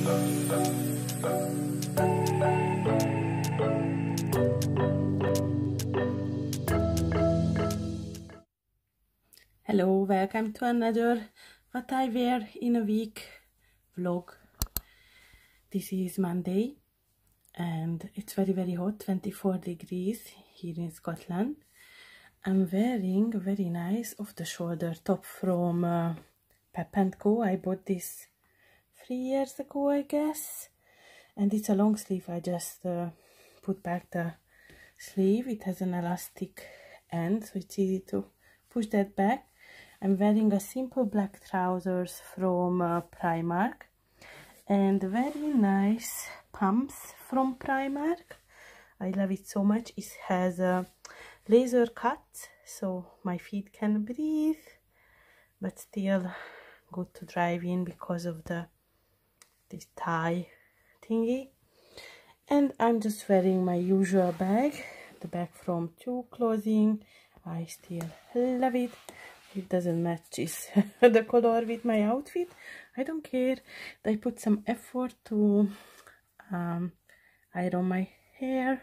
Hello, welcome to another what I wear in a week vlog. This is Monday and it's very hot, 24 degrees here in Scotland. I'm wearing a very nice off-the-shoulder top from Pep & Co. I bought this 3 years ago, I guess, and it's a long sleeve. I just put back the sleeve. It has an elastic end, so it's easy to push that back. I'm wearing a simple black trousers from Primark and very nice pumps from Primark. I love it so much. It has a laser cut, so my feet can breathe, but still good to drive in because of this tie thingy. And I'm just wearing my usual bag, the bag from Two Clothing. I still love it. It doesn't match the color with my outfit. I don't care. I put some effort to iron my hair,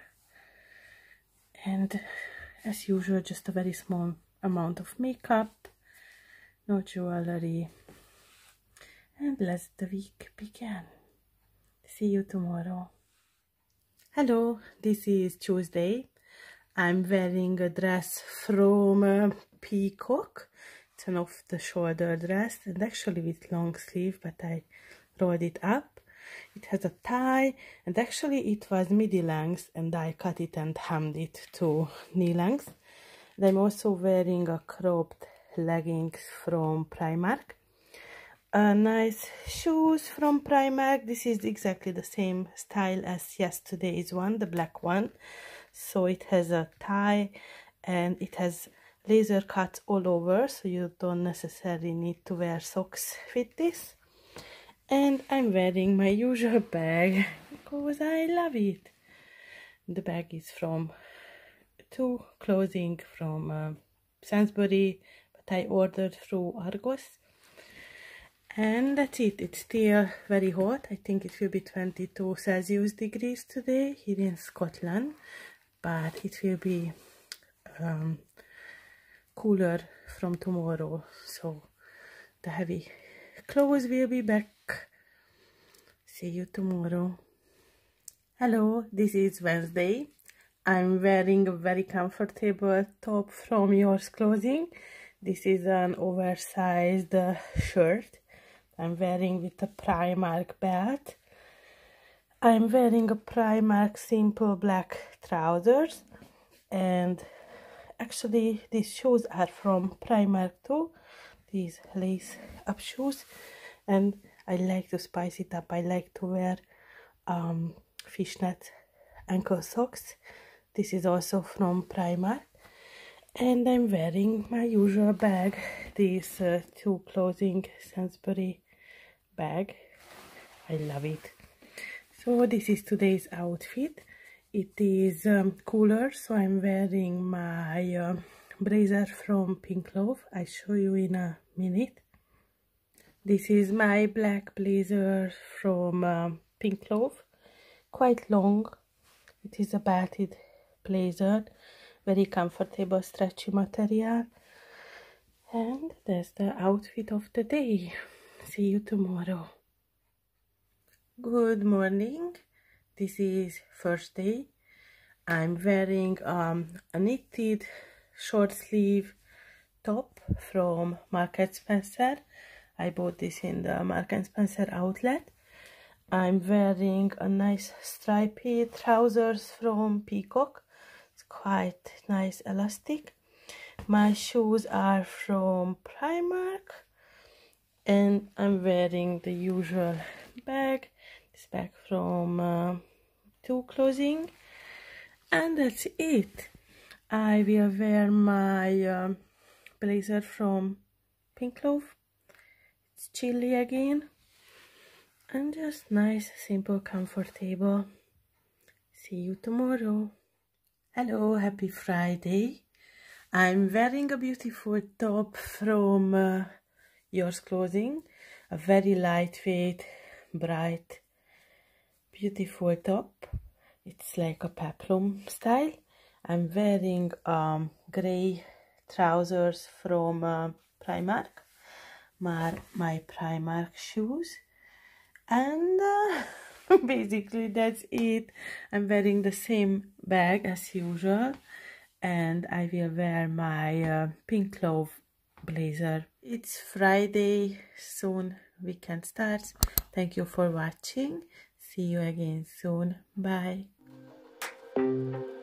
and as usual, just a very small amount of makeup, no jewelry, and let the week begin. See you tomorrow. Hello, this is Tuesday. I'm wearing a dress from Peacock. It's an off-the-shoulder dress and actually with long sleeve, but I rolled it up. It has a tie and actually it was midi length and I cut it and hemmed it to knee length. And I'm also wearing a cropped leggings from Primark. Nice shoes from Primark. This is exactly the same style as yesterday's one, the black one. So it has a tie and it has laser cuts all over, so you don't necessarily need to wear socks with this. And I'm wearing my usual bag because I love it. The bag is from Two Clothing from Sainsbury, but I ordered through Argos. And that's it. It's still very hot. I think it will be 22 Celsius degrees today here in Scotland, but it will be cooler from tomorrow, so the heavy clothes will be back. See you tomorrow. Hello, this is Wednesday. I'm wearing a very comfortable top from Yours Clothing. This is an oversized shirt. I'm wearing with a Primark belt. I'm wearing a Primark simple black trousers, and actually these shoes are from Primark too, these lace up shoes, and I like to spice it up. I like to wear fishnet ankle socks. This is also from Primark. And I'm wearing my usual bag, this Two Clothing Sainsbury bag. I love it. So this is today's outfit. It is cooler, so I'm wearing my blazer from Pink Love. I'll show you in a minute. This is my black blazer from Pink Love, quite long. It is a belted blazer, very comfortable, stretchy material. And that's the outfit of the day. See you tomorrow. Good morning. This is first day. I'm wearing a knitted short sleeve top from Marks & Spencer. I bought this in the Marks & Spencer outlet. I'm wearing a nice stripy trousers from Peacock. It's quite nice elastic. My shoes are from Primark and I'm wearing the usual bag. This bag from Two Clothing, and that's it. I will wear my blazer from Pink Love. It's chilly again and just nice, simple, comfortable. See you tomorrow. Hello, happy Friday. I'm wearing a beautiful top from Yours Clothing, a very lightweight, bright beautiful top. It's like a peplum style. I'm wearing gray trousers from Primark, my Primark shoes, and basically that's it. I'm wearing the same bag as usual, and I will wear my pink clove blazer. It's Friday, soon weekend starts. Thank you for watching. See you again soon. Bye.